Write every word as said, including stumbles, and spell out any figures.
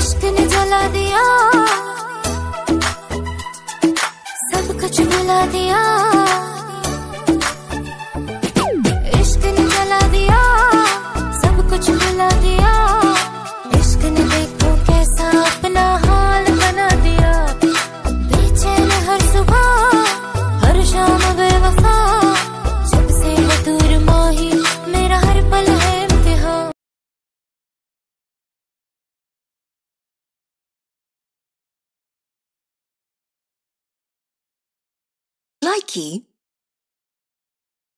इश्क ने जला दिया, सब कुछ भुला दिया। इश्क ने जला दिया, सब कुछ भुला दिया। इश्क ने देखो कैसा अपना हाल बना दिया। बेचैन हर सुबह हर शाम बेवफा, जब से है दूर माही मेरा हर पल है इम्तिहान। Likey